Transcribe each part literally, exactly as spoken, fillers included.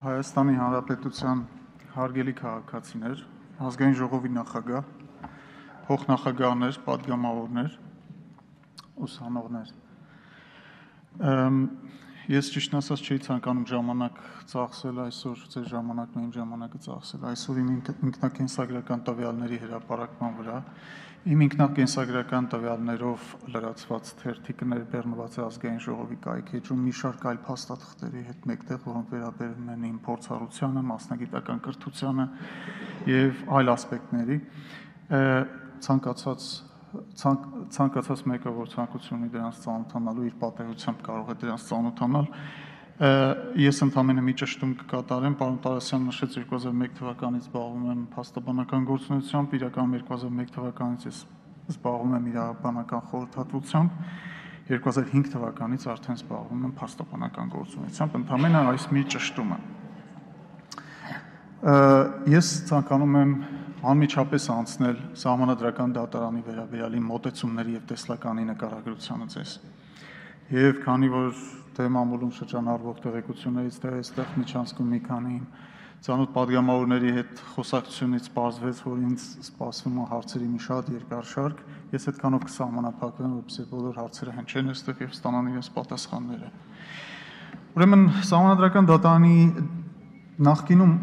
Հայաստանի Հանրապետության հարգելի քաղաքացիներ, ազգային ժողովի նախագահ, փոխնախագահներ, պատգամավորներ, ուսանողներ։ Ես ճիշտն ասած չէի ցանկանում ժամանակ ծախսել այսօր, ձեր ժամանակն ու իմ ժամանակը ծախսել այսօր իմ ինքնակենսագրական տվյալների հրապարակման վրա, իմ ինքնակենսագրական տվյալներով լրացված թերթիկը ներբեռնված է ազգային ժողովի կայքէջում մի շարք այլ փաստաթղթերի հետ մեկտեղ, որոնք վերաբերում են իմ փորձառությանը, մասնագիտական կրթությանը եւ այլ ասպեկտների, ցանկացած ցանկացած մեկը, որ ցանկություն ունի դրանց ծանոթանալու, իր պատահությամբ կարող է դրանց ծանոթանալ։ Ես ընդամենը մի ճշտում կկատարեմ, պարոն Տարասյան նշեց երկու հազար մեկ թվականից զբաղվում եմ փաստաբանական գործունեությամբ, իրականում երկու հազար մեկ թվականից ես զբաղվում եմ իրավաբանական խորհրդատվությամբ, երկու հազար հինգ թվականից արդեն զբաղվում եմ փաստաբանական գործունեությամբ, ընդամենը այս մի ճշտումը։ Ես ցանկանում եմ անմիջապես անցնել Սահմանադրական դատարանի վերաբերյալ իմ մոտեցումների եւ տեսլականի նկարագրությանը ձեզ։ Եվ քանի որ դե մամուլում շրջանառվող տեղեկություններից դե այստեղ միջանցքում մի քանի ծանոթ պատգամավորների հետ խոսակցությունից պարզվեց, որ ինձ սպասվում է հարցերի մի շատ երկար շարք, ես այդքանով կսահմանափակվեմ, որպեսզի բոլոր հարցերը հնչեն այստեղ եւ ստանան իրենց պատասխանները։ Ուրեմն Սահմանադրական դատարանի նախկինում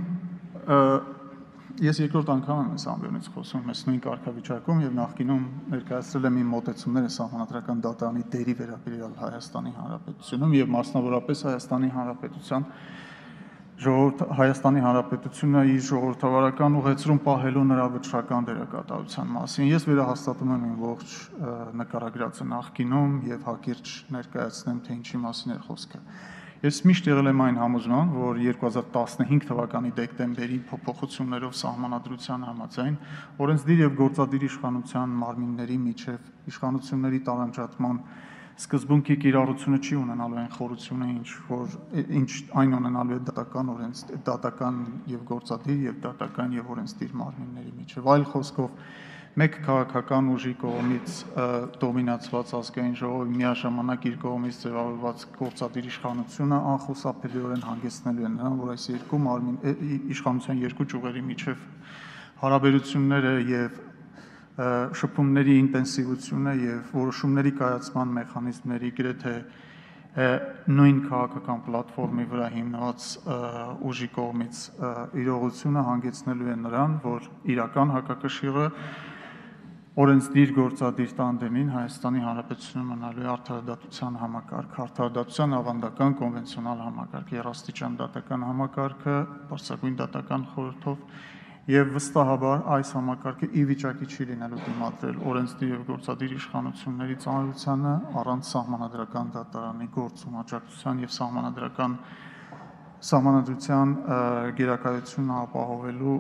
Ես երկրորդ անգամ եմ այս ամբիոնից խոսում ես նույն կարգավիճակում եւ նախկինում ներկայացրել եմ իմ մոտեցումները Սահմանադրական դատարանի դերի վերաբերյալ Հայաստանի Հանրապետությունում եւ մասնավորապես Հայաստանի Հանրապետության ժողովուրդ Հայաստանի Հանրապետությունը իր ժողովրդավարական ուղեցրում պահելու նրա վճռական դերակատարության մասին։ Ես վերահաստատում եմ իմ ողջ նկարագրածը նախկինում եւ հակիրճ ներկայացնեմ, թե ինչի մասին է խոսքը։ Ես միշտ եղել եմ այն համոզման, որ երկու հազար տասնհինգ թվականի դեկտեմբերի փոփոխություններով սահմանադրության համաձայն օրենսդիր եւ գործադիր իշխանության մարմինների միջև իշխանությունների տարանջատման սկզբունքի կիրառությունը չի ունենալու այն խորությունը, ինչ որ ինչ այն ունենալու է դատական օրենս դատական եւ գործադիր եւ դատական եւ օրենսդիր մարմինների միջև։ Այլ խոսքով մեկ քաղաքական ուժի կողմից դոմինացված ազգային ժողովի միաժամանակ իր կողմից ձևավորված գործադիր իշխանությունը անխուսափելիորեն հանգեցնելու է նրան, որ այս երկու մարմին իշխանության երկու ճյուղերի միջև հարաբերությունները եւ շփումների ինտենսիվությունը եւ որոշումների կայացման մեխանիզմների գրեթե նույն քաղաքական պլատֆորմի վրա հիմնված ուժի կողմից իրողությունը հանգեցնելու է նրան, որ իրական հակակշիռը օրենսդիր գործադիր տանդեմին Հայաստանի Հանրապետությունում մնալու է արդարադատության համակարգ, արդարադատության ավանդական կոնվենցիոնալ համակարգ, երաստիճան դատական համակարգը, բարձրագույն դատական խորհրդով եւ վստահաբար այս համակարգը ի վիճակի չի լինելու դիմադրել օրենսդիր եւ գործադիր իշխանությունների ծանրությանը առանց Սահմանադրական դատարանի գործում աջակցության եւ սահմանադրական սահմանադրության գերակայությունն ապահովելու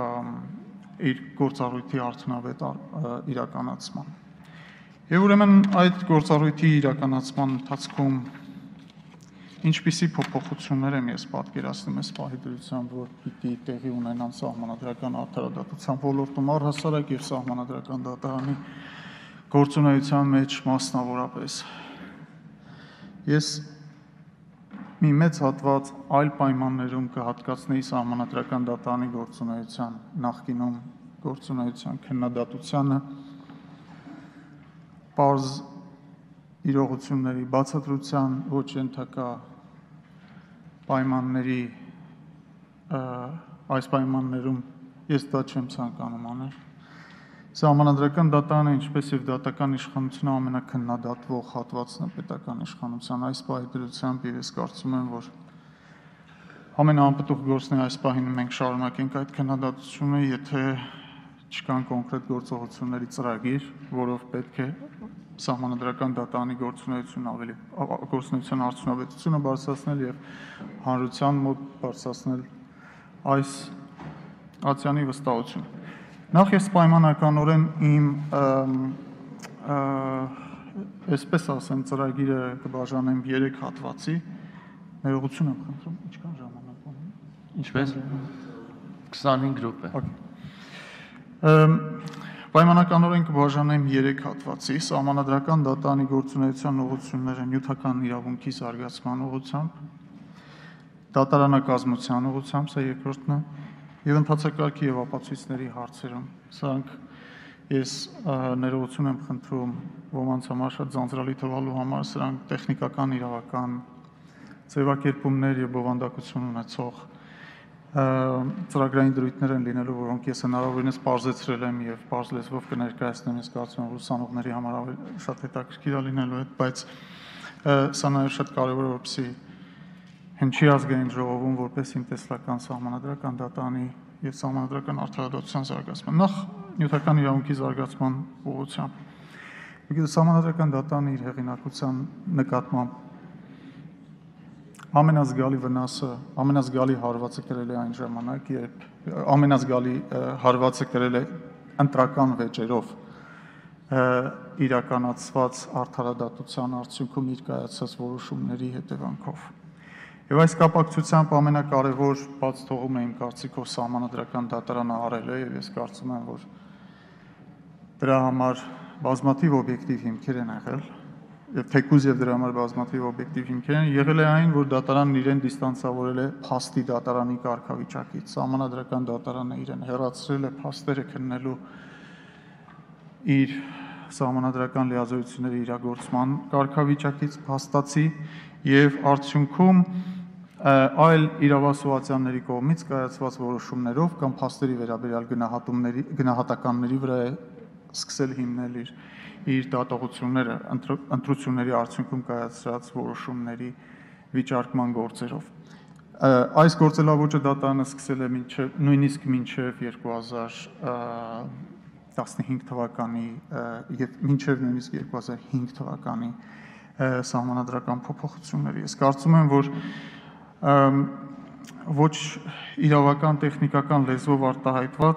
իր գործառույթի արդյունավետ իրականացման։ Եվ ուրեմն այդ գործառույթի իրականացման ընթացքում ինչպիսի փոփոխություններ եմ ես պատկերացնում այս պահի դրությամբ, որ պիտի տեղի ունենան սահմանադրական արդարադատության ոլորտում առհասարակ եւ Սահմանադրական դատարանի գործունեության մեջ մասնավորապես։ Ես մի մեծ հատված այլ պայմաններում կհատկացնեի Սահմանադրական դատարանի գործունեության նախկինում գործունեության քննադատությանը պարզ իրողությունների բացատրության ոչ ենթակա պայմանների այս պայմաններում ես դա չեմ ցանկանում անել։ Սահմանադրական դատարանը, ինչպես եւ դատական իշխանությունը ամենակննադատվող հատվածն է պետական իշխանության այս պահի դրությամբ եւ ես կարծում եմ, որ ամենաանպտուղ գործն է այս պահին մենք շարունակենք այդ քննադատությունը, եթե չկան կոնկրետ գործողությունների ծրագիր, որով պետք է Սահմանադրական դատարանի գործունեությունն ավելի գործունեության արդյունավետությունը բարձրացնել եւ հանրության մոտ բարձրացնել այս ացիանի վստահությունը։ Նախ ես պայմանականորեն իմ այսպես ասեմ ծրագիրը կբաժանեմ երեք հատվածի, ներողություն եմ խնդրում, ինչքան ժամանակ ունեմ։ Ինչպես քսանհինգ րոպե։ Պայմանականորեն կբաժանեմ երեք հատվածի, Սահմանադրական դատարանի գործունեության ուղղությունները նյութական իրավունքի զարգացման ուղղությամբ, դատարանակազմության ուղղությամբ, սա երկրորդն է, եւ ընթացակարգի եւ ապացույցների հարցերում։ Սրանք ես ներողություն եմ խնդրում ոմանց համար շատ ձանձրալի թվալու համար, սրանք տեխնիկական, իրավական ձևակերպումներ եւ բովանդակություն ունեցող ծրագրային դրույթներ են լինելու, որոնք ես հնարավորինս պարզեցրել եմ եւ պարզ լեզվով կներկայացնեմ, ես կարծում եմ, որ ուսանողների համար ավելի շատ հետաքրքիր է լինելու այդ, բայց սա նաեւ շատ կարեւոր է, որպեսզի հնչի ազգային ժողովում որպես իմ տեսլական սահմանադրական դատանի եւ սահմանադրական արդարադատության զարգացման։ Նախ նյութական իրավունքի զարգացման ուղղությամբ։ Եկեք սահմանադրական դատան իր հեղինակության նկատմամբ ամենազգալի վնասը, ամենազգալի հարվածը կրել է այն ժամանակ, երբ ամենազգալի հարվածը կրել է ընտրական վեճերով իրականացված արդարադատության արդյունքում իր կայացած որոշումների հետևանքով։ Եվ այս կապակցությամբ ամենակարևոր բաց թողում է իմ կարծիքով սահմանադրական դատարանը արել է, եւ ես կարծում եմ, որ դրա համար բազմաթիվ օբյեկտիվ հիմքեր են եղել, եւ թեկուզ եւ դրա համար բազմաթիվ օբյեկտիվ հիմքեր են եղել է այն, որ դատարանն իրեն դիստանցավորել է փաստի դատարանի կարգավիճակից, սահմանադրական դատարանը իրեն հեռացրել է փաստերը քննելու իր սահմանադրական լիազորությունների իրագործման կարգավիճակից փաստացի եւ արդյունքում այլ իրավասուացյանների կողմից կայացված որոշումներով կամ փաստերի վերաբերյալ գնահատումների գնահատականների վրա է սկսել հիմնել իր իր դատողությունները ընտրությունների արդյունքում կայացած որոշումների վիճարկման գործերով։ Այս գործելավոճը դատարանը սկսել է մինչև նույնիսկ մինչև երկու հազար տասնհինգ թվականի եւ մինչև նույնիսկ երկու հազար հինգ թվականի սահմանադրական փոփոխությունները։ Ես կարծում եմ, որ ոչ իրավական տեխնիկական լեզվով արտահայտված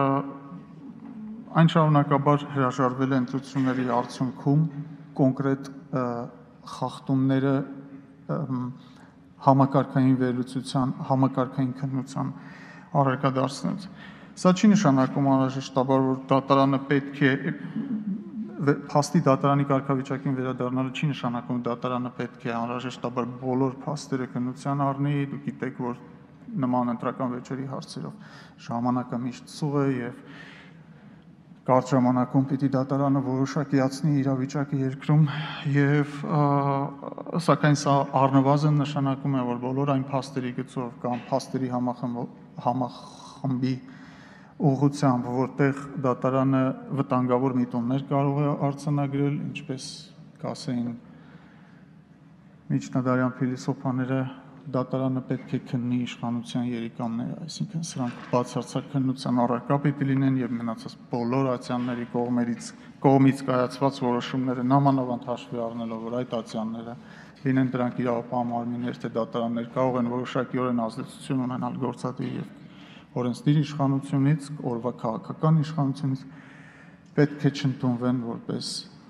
այն շարունակաբար հրաժարվել է ընտրությունների արդյունքում կոնկրետ խախտումները համակարգային վերլուծության, համակարգային քննության առարկա դարձնելուց։ Սա չի նշանակում անհրաժեշտաբար, որ դատարանը պետք է փաստի դատարանի կարգավիճակին վերադառնալը չի նշանակում դատարանը պետք է անհրաժեշտաբար բոլոր փաստերը քննության առնի, դուք գիտեք, որ նման ընտրական վեճերի հարցերով ժամանակը միշտ սուղ է եւ կարճ ժամանակում պիտի դատարանը որոշակիացնի իրավիճակը երկրում եւ սակայն սա առնվազն նշանակում է, որ բոլոր այն փաստերի գծով կամ փաստերի համախմբի ուղղությամբ, որտեղ դատարանը վտանգավոր միտումներ կարող է արձանագրել, ինչպես կասեին միջնադարյան փիլիսոփաները, դատարանը պետք է քննի իշխանության երիկամները, այսինքն սրանք բացարձակ քննության առարկա պիտի լինեն եւ մնացած բոլոր ացյանների կողմերից կողմից կայացված որոշումները նամանավանդ հաշվի առնելով, որ այդ ացյանները լինեն դրանք իրավապահ մարմիններ, թե դատարաններ կարող են որոշակիորեն ազդեցություն ունենալ գործադիր եւ օրենսդիր իշխանությունից, օրվա քաղաքական իշխանությունից, պետք է չընդունվեն որպես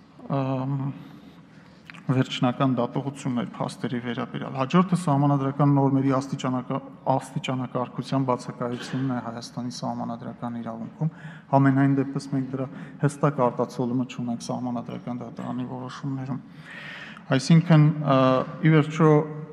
վերջնական դատողություններ փաստերի վերաբերյալ։ Հաջորդը սահմանադրական նորմերի աստիճանակարգության բացակայությունն է Հայաստանի սահմանադրական իրավունքում։ Համենայն դեպս մենք դրա հստակ արտացոլումը չունենք սահմանադրական դատարանի որոշումներում։ Այսինքն, ի վերջո,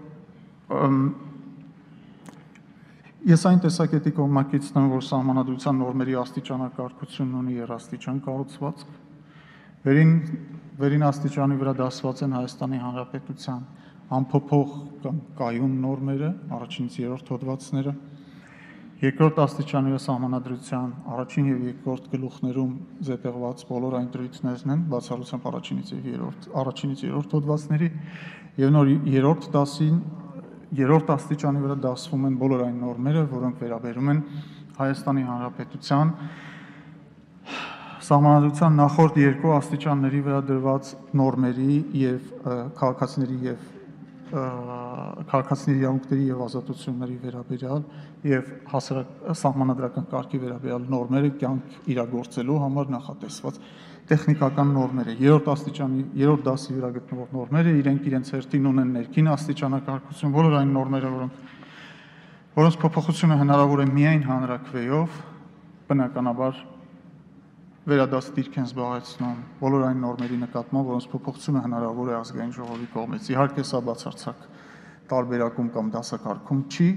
ես այն տեսակետի կողմնակիցն եմ, որ սահմանադրության նորմերի աստիճանակարգությունն ունի երաստիճան կառուցվածք։ Վերին վերին աստիճանի վրա դասված են Հայաստանի Հանրապետության անփոփոխ կամ կայուն նորմերը, առաջինից երրորդ հոդվածները, երկրորդ աստիճանի վրա սահմանադրության առաջին եւ երկրորդ գլուխներում զետեղված բոլոր այն դրույթներն են, բացառությամբ առաջինից եւ երրորդ առաջինից երրորդ հոդվածների, եւ նոր երրորդ դասին երրորդ աստիճանի վրա դասվում են բոլոր այն նորմերը, որոնք վերաբերում են Հայաստանի Հանրապետության սահմանադրության նախորդ երկու աստիճանների վրա դրված նորմերի եւ քաղաքացիների եւ քաղաքացիների իրավունքների եւ ազատությունների վերաբերյալ եւ հասարակ սահմանադրական կարգի վերաբերյալ նորմերը կյանք իրագործելու համար նախատեսված տեխնիկական նորմեր է։ Երրորդ աստիճանի երրորդ դասի վրա գտնվող նորմերը իրենք իրենց հերթին ունեն ներքին աստիճանակարգություն, բոլոր այն նորմերը, որոնք որոնց փոփոխությունը հնարավոր է միայն հանրաքվեով, բնականաբար վերադաս դիրք են զբաղեցնում բոլոր այն նորմերի նկատմամբ, որոնց փոփոխությունը հնարավոր է ազգային ժողովի կողմից։ Իհարկե սա բացարձակ տարբերակում կամ դասակարգում չի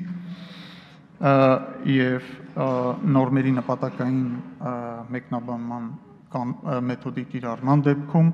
եւ նորմերի նպատակային մեկնաբանման կամ մեթոդի կիրառման դեպքում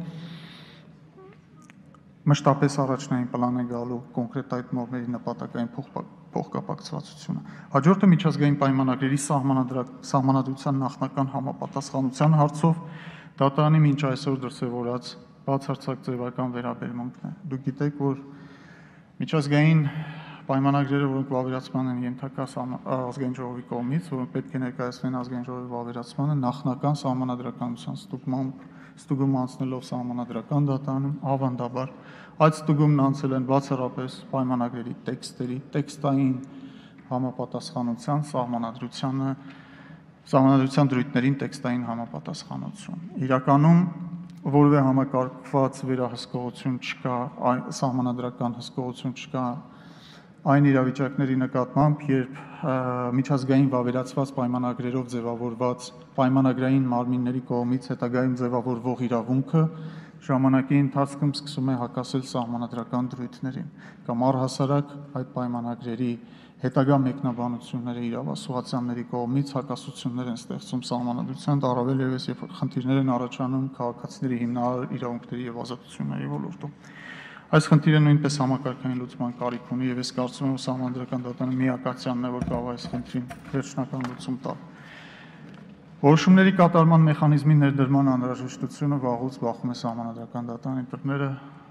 մշտապես առաջնային պլան է գալու կոնկրետ այդ նորմերի նպատակային փոխկապակցվածությունը։ Հաջորդը միջազգային պայմանագրերի սահմանադրության նախնական համապատասխանության հարցով դատարանի մինչ այսօր դրսևորած բացարձակ ձևական վերաբերմունքն է։ Դուք գիտեք, որ միջազգային պայմանագրերը, որոնք վավերացման են ենթակա ազգային ժողովի կողմից, որոնք պետք է ներկայացվեն ազգային ժողովի վավերացմանը, նախնական սահմանադրականության ստուգմամբ ստուգում անցնելով սահմանադրական դատարանում, ավանդաբար այդ ստուգումն անցել են բացառապես պայմանագրերի տեքստերի, տեքստային համապատասխանության, սահմանադրությանը, սահմանադրության դրույթներին տեքստային համապատասխանություն։ Իրականում որևէ համակարգված վերահսկողություն չկա, սահմանադրական հսկողություն չկա այն իրավիճակների նկատմամբ, երբ միջազգային վավերացված պայմանագրերով ձևավորված պայմանագրային մարմինների կողմից հետագայում ձևավորվող իրավունքը ժամանակի ընթացքում սկսում է հակասել սահմանադրական դրույթներին կամ առհասարակ այդ պայմանագրերի հետագա մեկնաբանությունները իրավասուացյանների կողմից հակասություններ են ստեղծում սահմանադրության, առավել ևս երբ խնդիրներ են առաջանում քաղաքացիների հիմնարար իրավունքների եւ ազատությունների ոլորտում։ Այս խնդիրը նույնպես համակարգային լուծման կարիք ունի եւ ես կարծում եմ սահմանադրական դատարանը միակացյանն է, որ կարող է այս խնդրին վերջնական լուծում տալ։ Որոշումների կատարման մեխանիզմի ներդրման անհրաժեշտությունը վաղուց բախում է սահմանադրական դատարանի դռները։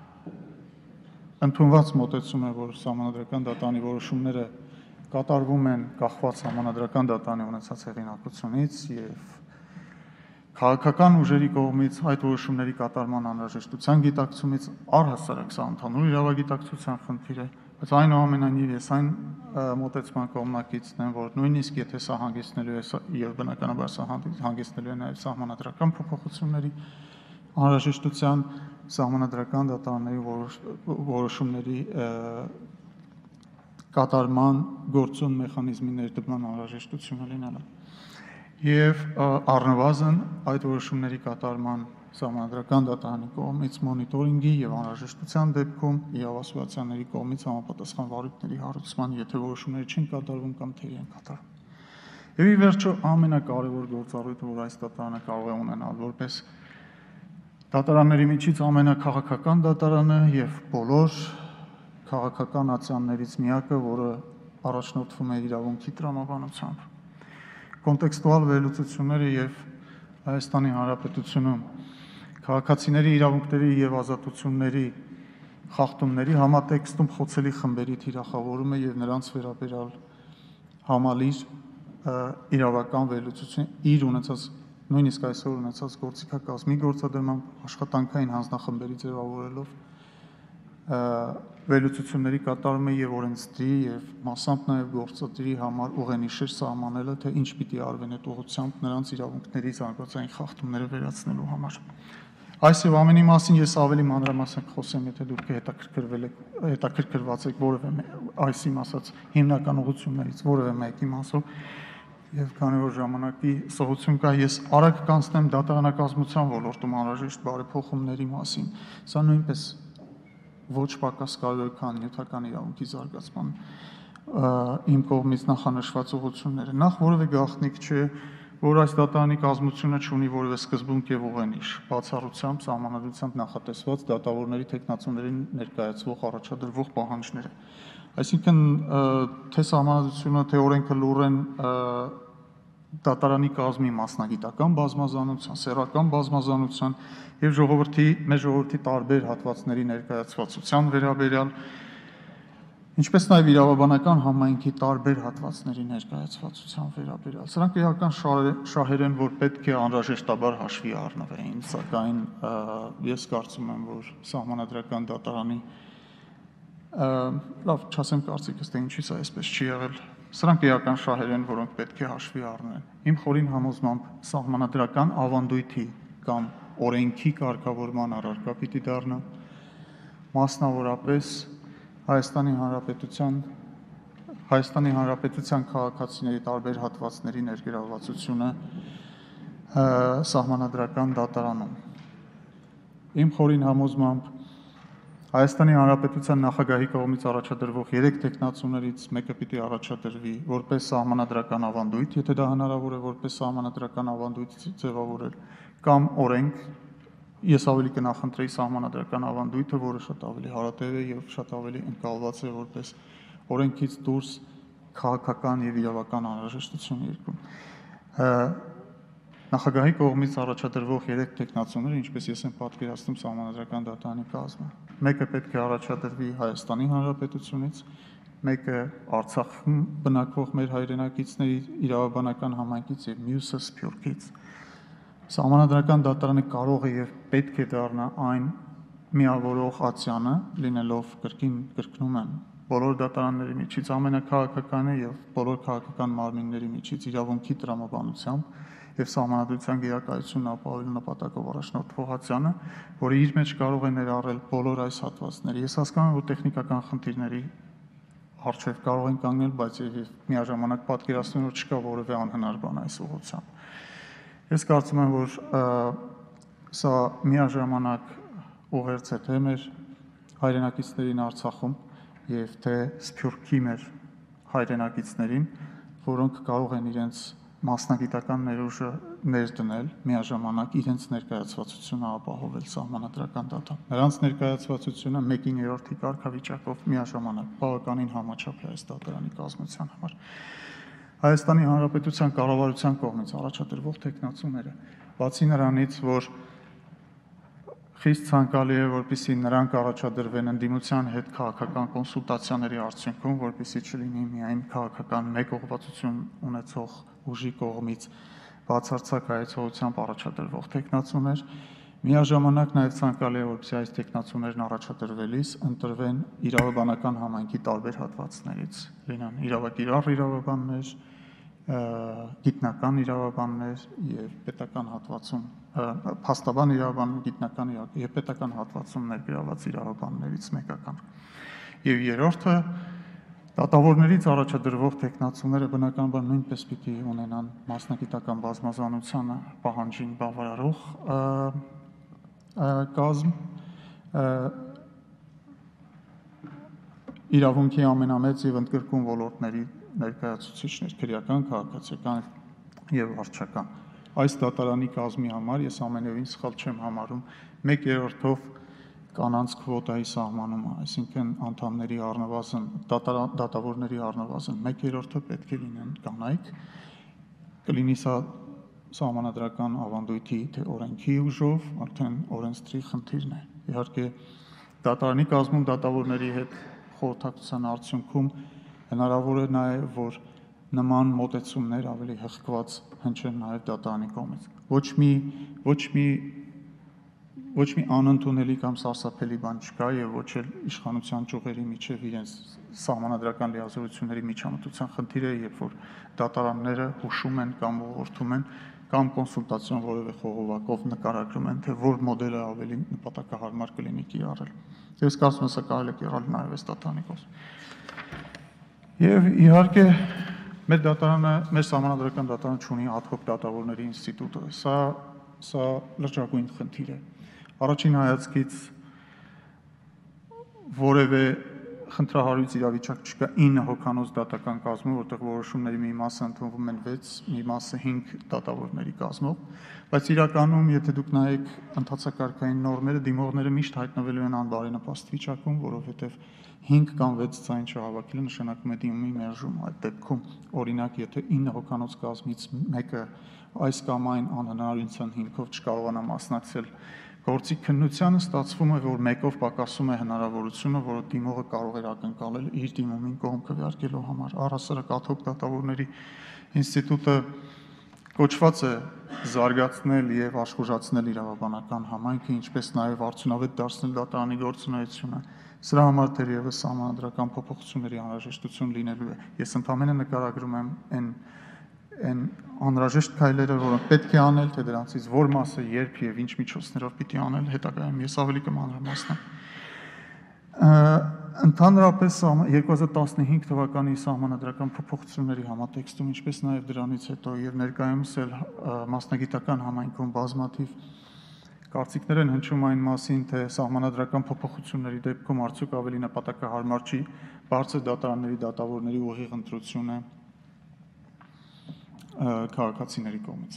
Ընդունված մոտեցում է, որ սահմանադրական դատարանի որոշումները կատարվում են կախված սահմանադրական դատարանի ունեցած հեղինակությունից եւ քաղաքական ուժերի կողմից այդ որոշումների կատարման անհրաժեշտության գիտակցումից առհասարակ սա ընդհանուր իրավագիտակցության խնդիր է, բայց այնուամենայնիվ ես այն մոտեցման կողմնակիցն եմ, որ նույնիսկ եթե սա հանգեցնելու է եւ բնականաբար սա հանգեցնելու է նաեւ սահմանադրական փոփոխությունների անհրաժեշտության, սահմանադրական դատարանների որոշումների կատարման գործուն մեխանիզմի ներդրման անհրաժեշտությունը լինելը։ Եվ առնվազն այդ որոշումների կատարման սահմանադրական դատարանի կողմից մոնիտորինգի եւ անհրաժեշտության դեպքում իրավասուացյանների կողմից համապատասխան վարույթների հարուցման, եթե որոշումները չեն կատարվում կամ թերի են կատարվում։ Եվ ի վերջո ամենակարևոր գործառույթը, որ այս դատարանը կարող է ունենալ որպես դատարանների միջից ամենակաղաքական դատարանը եւ բոլոր քաղաքական ացիաներից միակը, որը առաջնորդվում է իրավունքի տրամաբանությամբ։ Կոնտեքստուալ վերլուծությունները եւ Հայաստանի Հանրապետությունում քաղաքացիների իրավունքների եւ ազատությունների խախտումների համատեքստում խոցելի խմբերի թիրախավորումը եւ նրանց վերաբերյալ համալիր իրավական վերլուծություն իր ունեցած նույնիսկ այսօր ունեցած գործիքակազմի գործադրմամբ աշխատանքային հանձնախմբերի ձևավորելով վերլուծությունների կատարումը եւ օրենսդրի եւ մասամբ նաեւ գործադրի համար ուղենիշեր սահմանելը, թե ինչ պիտի արվեն այդ ուղղությամբ նրանց իրավունքների զարգացային խախտումները վերացնելու համար։ Այս եւ ամենի մասին ես ավելի մանրամասն խոսեմ, եթե դուք հետաքրքրվել եք, հետաքրքրված եք որևէ այս իմ ասած հիմնական ուղղություններից որևէ մեկի մասով եւ քանի որ ժամանակի սովություն կա, ես արագ կանցնեմ դատարանակազմության ոլորտում անհրաժեշտ բարեփոխումների մասին։ Սա նույնպես ոչ պակաս կարևոր քան նյութական իրավունքի զարգացման իմ կողմից նախանշված ուղղությունները։ Նախ որևէ գաղտնիք չէ, որ այս դատարանի կազմությունը չունի որևէ սկզբունք եւ ուղենիշ, բացառությամբ սահմանադրությամբ նախատեսված դատավորների թեկնածուներին ներկայացվող առաջադրվող պահանջները։ Այսինքն թե սահմանադրությունը, թե օրենքը լուրեն դատարանի կազմի մասնագիտական բազմազանության, սեռական բազմազանության եւ ժողովրդի, մեր ժողովրդի տարբեր հատվածների ներկայացվածության վերաբերյալ, ինչպես նաեւ իրավաբանական համայնքի տարբեր հատվածների ներկայացվածության վերաբերյալ։ Սրանք իրական շահեր են, որ պետք է անհրաժեշտաբար հաշվի առնվեին, սակայն ես կարծում եմ, որ սահմանադրական դատարանի լավ, չասեմ կարծիքս, թե ինչի՞ սա այսպես չի եղել։ Սրանք իրական շահեր են, որոնք պետք է հաշվի առնեն։ Իմ խորին համոզմամբ սահմանադրական ավանդույթի կամ օրենքի կարգավորման առարկա պիտի դառնա, մասնավորապես Հայաստանի Հանրապետության Հայաստանի Հանրապետության քաղաքացիների տարբեր հատվածների ներգրավվածությունը սահմանադրական դատարանում։ Իմ խորին համոզմամբ Հայաստանի Հանրապետության նախագահի կողմից առաջադրվող երեք տեխնացուներից մեկը պիտի առաջադրվի որպես սահմանադրական ավանդույթ, եթե դա հնարավոր է որպես սահմանադրական ավանդույթ ձևավորել, կամ օրենք, ես ավելի կնախընտրեի սահմանադրական ավանդույթը, որը շատ ավելի հարատև է եւ շատ ավելի ընկալված է որպես օրենքից դուրս քաղաքական եւ իրավական անհրաժեշտություն երկում։ Նախագահի կողմից առաջադրվող երեք տեխնացուները, ինչպես ես եմ պատկերացնում սահմանադրական դատարանի կազմը, մեկը պետք է առաջադրվի Հայաստանի Հանրապետությունից, մեկը Արցախում բնակվող մեր հայրենակիցների իրավաբանական համայնքից եւ մյուսը Սփյուռքից։ Սահմանադրական դատարանը կարող է եւ պետք է դառնա այն միավորող ացյանը, լինելով կրկին կրկնում եմ բոլոր դատարանների միջից ամենակաղաքականը եւ բոլոր քաղաքական մարմինների միջից իրավունքի տրամաբանությամբ եւ սահմանադրության գերակայությունն ապահովելու նպատակով առաջնորդվող ացյանը, որը իր մեջ կարող է ներառել բոլոր այս հատվածները։ Ես հասկանում եմ, որ տեխնիկական խնդիրների առջև կարող են կանգնել, բայց եւ միաժամանակ պատկերացնում եմ, որ չկա որևէ անհնար բան այս ուղղությամբ։ Ես կարծում եմ, որ սա միաժամանակ ուղերձ է թե մեր հայրենակիցներին Արցախում եւ թե Սփյուռքի մեր հայրենակիցներին, որոնք կարող են իրենց մասնագիտական ներուժը ներդնել միաժամանակ իրենց ներկայացվածությունը ապահովել սահմանադրական դատարան։ Նրանց ներկայացվածությունը մեկին երրորդի կարգավիճակով միաժամանակ բավականին համաչափ է այս դատարանի կազմության համար։ Հայաստանի Հանրապետության կառավարության կողմից առաջադրվող տեխնացուները, բացի նրանից, որ խիստ ցանկալի է, որպեսզի նրանք առաջադրվեն ընդդիմության հետ քաղաքական կոնսուլտացիաների արդյունքում, որպեսզի չլինի միայն քաղաքական մեկուղղվածություն ունեցող ուժի կողմից բացարձակ հայեցողությամբ առաջադրվող տեխնացուներ, միաժամանակ նաև ցանկալի է, որպեսզի այս տեխնացուներն առաջադրվելիս ընտրվեն իրավաբանական համայնքի տարբեր հատվածներից, լինեն իրավակիրառ իրավաբաններ, գիտնական իրավաբաններ եւ պետական հատվածում փաստաբան իրավաբան, գիտնական եւ պետական հատվածում ներգրաված իրավաբաններից մեկական։ Եվ երրորդը դատավորներից առաջադրվող տեխնացուները բնականաբար նույնպես պիտի ունենան մասնագիտական բազմազանությանը պահանջին բավարարող կազմ, իրավունքի ամենամեծ եւ ընդգրկուն ոլորտների ներկայացուցիչներ, քրեական, քաղաքացիական եւ վարչական։ Այս դատարանի կազմի համար ես ամենևին սխալ չեմ համարում մեկ երրորդով կանանց քվոտայի սահմանումը, այսինքն անդամների առնվազն դատավորների առնվազն մեկ երրորդը պետք է լինեն կանայք, կլինի սա սահմանադրական ավանդույթի թե օրենքի ուժով, արդեն օրենսդրի խնդիրն է։ Իհարկե դատարանի կազմում դատավորների հետ խորհրդակցության արդյունքում հնարավոր է նաև, որ նման մոտեցումներ ավելի հղկված հնչեն նաև դատարանի կողմից։ Ոչ մի ոչ մի ոչ մի անընդունելի կամ սարսափելի բան չկա եւ ոչ էլ իշխանության ճյուղերի միջև իրենց սահմանադրական լիազորությունների միջամտության խնդիր է, երբ որ դատարանները հուշում են կամ ուղղորդում են կամ կոնսուլտացիոն որևէ խողովակով նկարագրում են, թե որ մոդելը ավելի նպատակահարմար կլինի կիրառել։ Ես կարծում եմ, սա կարելի է կիրառել նաև այս դատարանի կողմից։ Եվ իհարկե մեր դատարանը, մեր սահմանադրական դատարանը ունի ad hoc դատավորների ինստիտուտը։ Սա սա լրջագույն խնդիր է։ Առաջին հայացքից որևէ խնդրահարույց իրավիճակ չկա ինը հոգանոց դատական կազմում, որտեղ որոշումների մի մասը ընդունվում են վեց, մի մասը հինգ դատավորների կազմով, բայց իրականում, եթե դուք նայեք ընթացակարգային նորմերը, դիմողները միշտ հայտնվելու են անբարենպաստ վիճակում, որովհետև հինգ կամ վեց ձայն չհավաքելը նշանակում է դիմումի մերժում։ Այդ դեպքում, օրինակ, եթե ինը հոգանոց կազմից մեկը այս կամ այն անհնարինության հիմքով չկարողանա մասնակցել գործի քննությանը, ստացվում է, որ մեկով պակասում է հնարավորությունը, որը դիմողը կարող էր ակնկալել իր դիմումին կողմ քվեարկելու համար։ Առհասարակ ad hoc դատավորների ինստիտուտը կոչված է զարգացնել եւ աշխուժացնել իրավաբանական համայնքը, ինչպես նաեւ արդյունավետ դարձնել դատարանի գործունեությունը։ Սրա համար թերևս սահմանադրական փոփոխությունների անհրաժեշտություն լինելու է։ Ես ընդհանրապես նկարագրում եմ այն այն անհրաժեշտ քայլերը, որոնք պետք է անել, թե դրանցից որ մասը երբ եւ ինչ միջոցներով պիտի անել, հետագայում ես ավելի կմանրամասնեմ։ Ընդհանրապես երկու հազար տասնհինգ թվականի սահմանադրական փոփոխությունների համատեքստում, ինչպես նաև դրանից հետո եւ ներկայումս էլ մասնագիտական համայնքում բազմաթիվ Կարծիքներ են հնչում այն մասին, թե սահմանադրական փոփոխությունների դեպքում արդյոք ավելի նպատակահարմար չի բարձր դատարանների դատավորների ուղիղ ընտրությունը քաղաքացիների կողմից։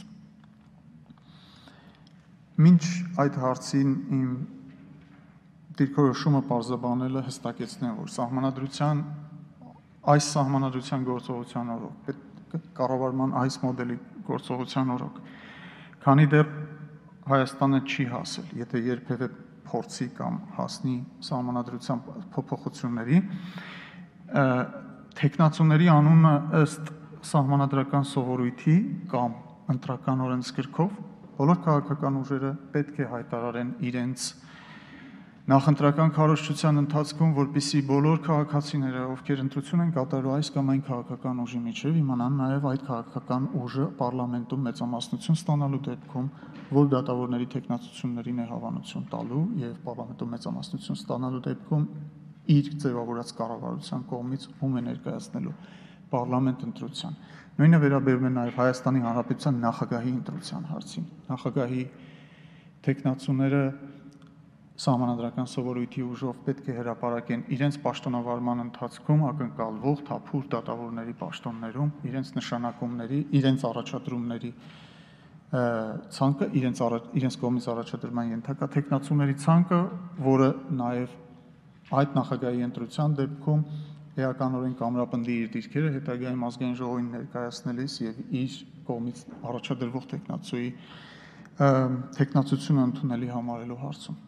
Մինչ այդ հարցին իմ դիրքորոշումը պարզաբանելը հստակեցնեմ, որ սահմանադրության այս սահմանադրության գործողության օրոք, կառավարման այս մոդելի գործողության օրոք, քանի դեռ Հայաստանը չի հասել, եթե երբևէ փորձի կամ հասնի սահմանադրության փոփոխությունների, թեկնածուների անունը ըստ սահմանադրական սովորույթի կամ ընտրական օրենսգրքով բոլոր քաղաքական ուժերը պետք է հայտարարեն իրենց նախընտրական քարոզչության ընթացքում, որպեսզի բոլոր քաղաքացիները, ովքեր ընտրություն են կատարելու այս կամ այն քաղաքական ուժի միջև, իմանան նաև այդ քաղաքական ուժը պարլամենտում մեծամասնություն ստանալու դեպքում, որ դատավորների թեկնածություններին է հավանություն տալու եւ պարլամենտում մեծամասնություն ստանալու դեպքում իր ձևավորած կառավարության կողմից ում է ներկայացնելու պարլամենտ ընտրության։ Նույնը վերաբերում է նաև Հայաստանի Հանրապետության նախագահի ընտրության հարցին։ Նախագահի թեկնածուները սահմանադրական սովորույթի ուժով պետք է հրապարակեն իրենց պաշտոնավարման ընթացքում ակնկալվող թափուր դատավորների պաշտոններում իրենց նշանակումների, իրենց առաջադրումների ցանկը, իրենց իրենց կողմից առաջադրման ենթակա թեկնածուների ցանկը, որը նաև այդ նախագահի ընտրության դեպքում էականորեն կամրապնդի իր դիրքերը հետագայում ազգային ժողովին ներկայացնելիս եւ իր կողմից առաջադրվող թեկնածուի թեկնածությունը ընդունելի համարելու հարցում։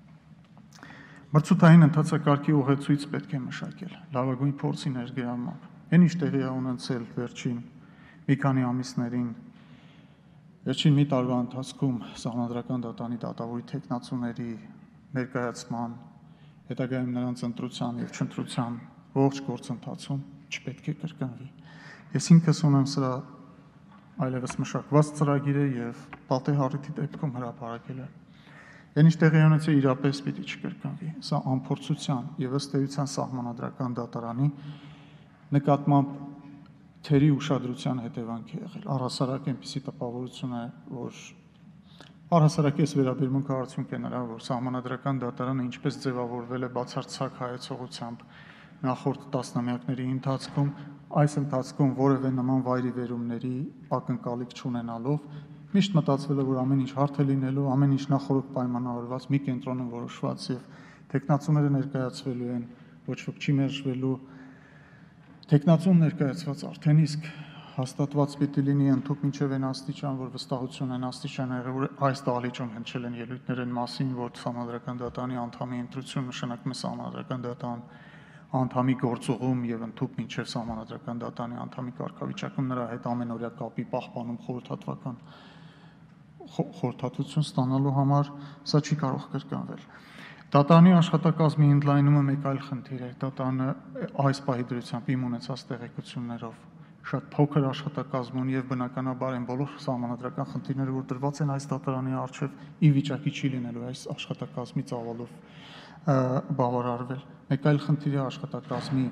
Մրցութային ընթացակարգի ուղեցույց պետք է մշակել լավագույն փորձի ներգրավմամբ։ Այն ինչ տեղի է ունեցել վերջին մի քանի ամիսներին, վերջին մի տարվա ընթացքում սահմանադրական դատանի դատավորի թեկնածուների ներկայացման, հետագայում նրանց ընտրության եւ չընտրության ողջ գործընթացում չպետք է կրկնվի։ Ես ինքս ունեմ սրա այլևս մշակված ծրագիր է եւ պատեհարիթի դեպքում հրապարակել եմ։ Այն ինչ տեղի ունեցել իրապես պիտի չկրկնվի։ Սա անփորձության եւ ըստ էության սահմանադրական դատարանի նկատմամբ թերի ուշադրության հետևանք է եղել։ Առհասարակ այնպիսի տպավորություն է, որ առհասարակ ես վերաբերմունք արդյունք է նրա, որ սահմանադրական դատարանը ինչպես ձևավորվել է բացարձակ հայեցողությամբ նախորդ տասնամյակների ընթացքում, այս ընթացքում որևէ նման վայրիվերումների ակնկալիք չունենալով միշտ մտածվել է, որ ամեն ինչ հարթ է լինելու, ամեն ինչ նախորդ պայմանավորված, մի կենտրոնում որոշված եւ թեկնածուները ներկայացվելու են, ոչ ոք չի մերժվելու, թեկնածուն ներկայացված արդեն իսկ հաստատված պիտի լինի ընդհանուր մինչև այն աստիճան, որ վստահություն են աստիճան եղել, որ այս դահլիճում հնչել են ելույթներ են մասին, որ սահմանադրական դատարանի անդամի ընտրություն նշանակում է սահմանադրական դատարան անդամի գործողում եւ ընդհանուր մինչև սահմանադրական դատարանի անդամի կարգավիճակում նրա հետ ամենօրյա կապի պահպանում խորհրդատվական խորհրդատվություն ստանալու համար սա չի կարող կրկնվել։ Դատարանի աշխատակազմի ընդլայնումը մեկ այլ խնդիր է։ Դատարանը այս պահի դրությամբ իմ ունեցած տեղեկություններով շատ փոքր աշխատակազմ ունի եւ բնականաբար են բոլոր սահմանադրական խնդիրները, որ դրված են այս դատարանի առջև, ի վիճակի չի լինելու այս աշխատակազմի ծավալով բավարարվել։ Մեկ այլ խնդիր է աշխատակազմի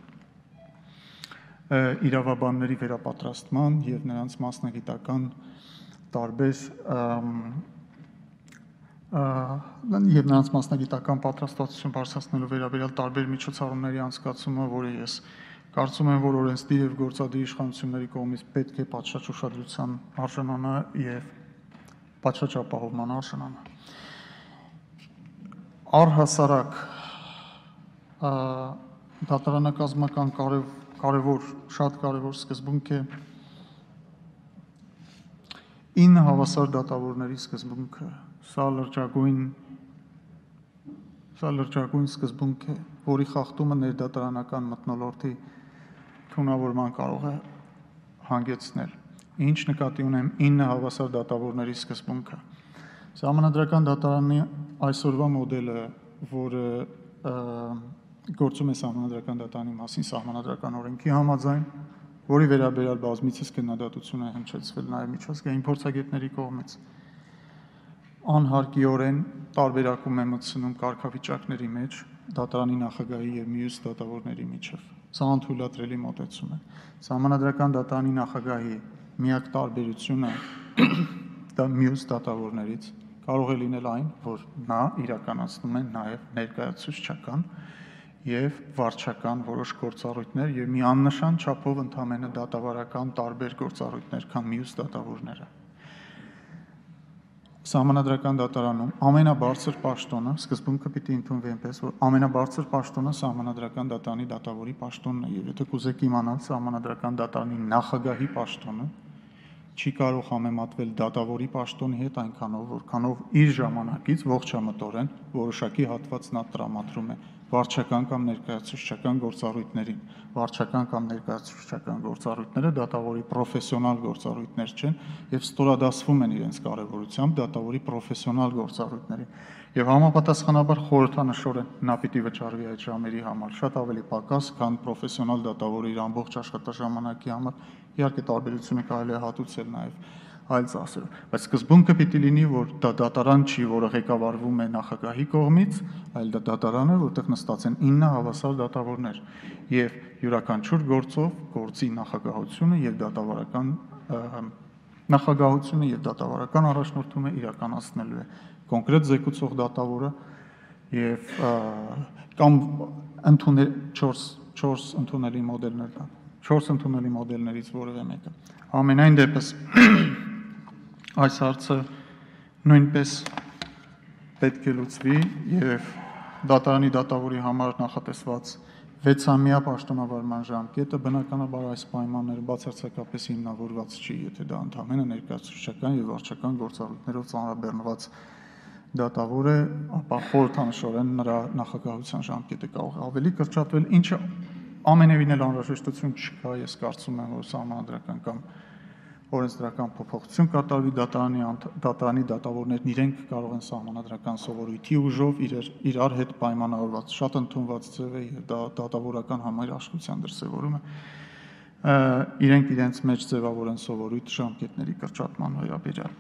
իրավաբանների վերապատրաստման եւ նրանց մասնագիտական տարբեր եւ նրանց մասնագիտական պատրաստվածություն բարձրացնելու վերաբերյալ տարբեր միջոցառումների անցկացումը, որը ես կարծում եմ, որ օրենսդիր եւ գործադիր իշխանությունների կողմից պետք է պատշաճ ուշադրության արժանանա եւ պատշաճ ապահովման արժանանա։ Առհասարակ դատարանակազմական կարևոր, շատ կարևոր սկզբունք է ինը հավասար դատավորների սկզբունքը։ Սա լրջագույն Սա լրջագույն սկզբունք է, որի խախտումը ներդատարանական մթնոլորտի թունավորման կարող է հանգեցնել։ Ինչ նկատի ունեմ ինը հավասար դատավորների սկզբունքը։ Սահմանադրական դատարանի այսօրվա մոդելը, որը գործում է սահմանադրական դատարանի մասին սահմանադրական օրենքի համաձայն, որի վերաբերյալ բազմիցս քննադատություն է հնչեցվել նաև միջազգային փորձագետների կողմից, անհարկիորեն տարբերակում է մտցնում կարգավիճակների մեջ դատարանի նախագահի եւ մյուս դատավորների միջև։ Սա անթույլատրելի մոտեցում է։ Սահմանադրական դատարանի նախագահի միակ տարբերությունը դա մյուս դատավորներից կարող է լինել այն, որ նա իրականացնում է նաև ներկայացուցչական եւ վարչական որոշ գործառույթներ եւ մի աննշան չափով ընդհանրապես դատավարական տարբեր գործառույթներ, քան մյուս դատավորները։ Սահմանադրական դատարանում ամենաբարձր պաշտոնը, սկզբունքը պիտի ընդունվի այնպես, որ ամենաբարձր պաշտոնը սահմանադրական դատարանի դատավորի պաշտոնն է, եւ եթե կուզեք իմանալ սահմանադրական դատարանի նախագահի պաշտոնը, չի կարող համեմատվել դատավորի պաշտոնի հետ այնքանով, որքանով իր ժամանակից ողջամտորեն որոշակի հատված նա տրամադրում է վարչական կամ ներկայացուցչական գործառույթներին։ Վարչական կամ ներկայացուցչական գործառույթները դատավորի պրոֆեսիոնալ գործառույթներ չեն եւ ստորադասվում են իրենց կարեւորությամբ դատավորի պրոֆեսիոնալ գործառույթներին։ Եվ համապատասխանաբար խորհրդանշորեն նա պիտի վճարվի այդ ժամերի համար շատ ավելի պակաս, քան պրոֆեսիոնալ դատավորը իր ամբողջ աշխատաժամանակի համար։ Իհարկե տարբերությունը կարելի է հատուցել նաեւ այլ ծախսերով, բայց սկզբունքը պիտի լինի, որ դա դատարան չի, որը ղեկավարվում է նախագահի կողմից, այլ դա դատարան է, որտեղ նստած են ինը հավասար դատավորներ եւ յուրաքանչյուր գործով գործի նախագահությունը եւ դատավարական նախագահությունը եւ դատավարական առաջնորդումը իրականացնելու է կոնկրետ զեկուցող դատավորը եւ կամ ընդունել չորս ընդունելի մոդելներ կան չորս ընդունելի մոդելներից որևէ մեկը ամենայն դեպս այս հարցը նույնպես պետք է լուծվի եւ դատարանի դատավորի համար նախատեսված վեցամյա պաշտոնավարման ժամկետը բնականաբար այս պայմանները բացարձակապես հիմնավորված չի, եթե դա ընդհանրապես ներկայացուցչական եւ վարչական գործառույթներով ծանրաբեռնված դատավոր է, ապա խորհրդանշորեն նրա նախագահության ժամկետը կարող է ավելի կրճատվել, ինչը ամենևին էլ անհրաժեշտություն չկա, ես կարծում եմ, որ սահմանադրական կամ օրենսդրական փոփոխություն կատարվի դատարանի դատարանի դատավորներն իրենք կարող են սահմանադրական սովորույթի ուժով իրար, իրար հետ պայմանավորված շատ ընդունված ձև է եւ դա դատավորական համայնաշխության դրսեւորում է իրենք իրենց մեջ ձևավորեն սովորույթ ժամկետների կրճատման վերաբերյալ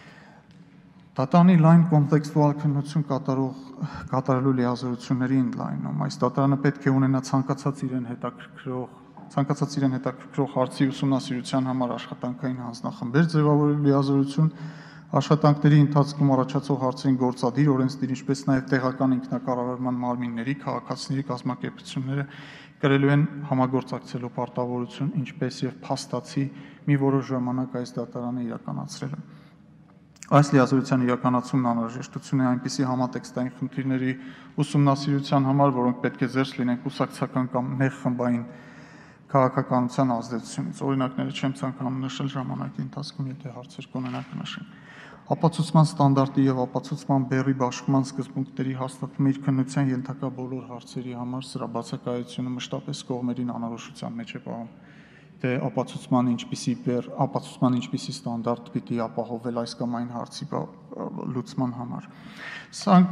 Դատարանի լայն կոմպլեքսուալ քննություն կատարող կատարելու լիազորությունների ընդլայնում այս դատարանը պետք է ունենա ցանկացած իրեն հետաքրքրող ցանկացած իրեն հետաքրքրող հարցի ուսումնասիրության համար աշխատանքային հանձնախմբեր ձևավորելու լիազորություն աշխատանքների ընթացքում առաջացող հարցերին գործադիր օրենսդիր ինչպես նաև տեղական ինքնակառավարման մարմինների քաղաքացիների կազմակերպությունները կրելու են համագործակցելու պարտավորություն ինչպես եւ փաստացի մի որոշ ժամանակ այս դատարանը իրականացրել է Այս լիազորության իրականացումն անհրաժեշտություն է այնպիսի համատեքստային խնդիրների ուսումնասիրության համար, որոնք պետք է զերծ լինեն կուսակցական կամ նեղ խմբային քաղաքականության ազդեցությունից։ Օրինակները չեմ ցանկանում նշել ժամանակի ընթացքում, եթե հարցեր կունենան կնշեմ։ Ապացուցման ստանդարտի եւ ապացուցման բեռի բաշխման սկզբունքների հաստատումը իր քննության ենթակա բոլոր հարցերի համար սրա բացակայությունը մշտապես կողմերին անորոշության մեջ է պահում։ Թե ապացուցման ինչպիսի բեռ, ապացուցման ինչպիսի ստանդարտ պիտի ապահովել այս կամ այն հարցի լուծման համար։ Սրանք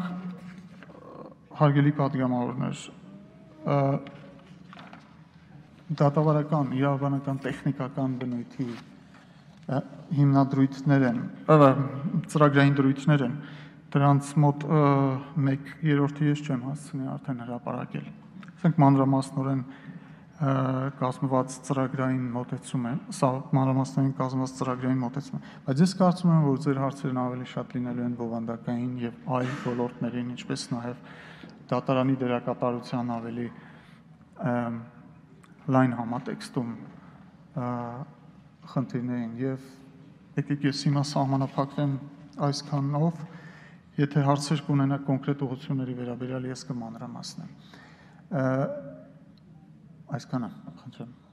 հարգելի պատգամավորներ, դատավարական, իրավաբանական, տեխնիկական բնույթի հիմնադրույթներ են, ծրագրային դրույթներ են, դրանց մոտ մեկ երրորդը ես չեմ հասցնի արդեն հրապարակել։ Ասենք մանրամասնորեն կազմված ծրագրային մոտեցում է, սա մանրամասնորեն կազմված ծրագրային մոտեցում է, բայց ես կարծում եմ, որ ձեր հարցերն ավելի շատ լինելու են բովանդակային եւ այլ ոլորտներին, ինչպես նաեւ դատարանի դերակատարության ավելի լայն համատեքստում խնդիրներին եւ եկեք ես հիմա սահմանափակվեմ այսքանով, եթե հարցեր կունենա կոնկրետ ուղղությունների վերաբերյալ ես կմանրամասնեմ Այսքանը, խնդրեմ։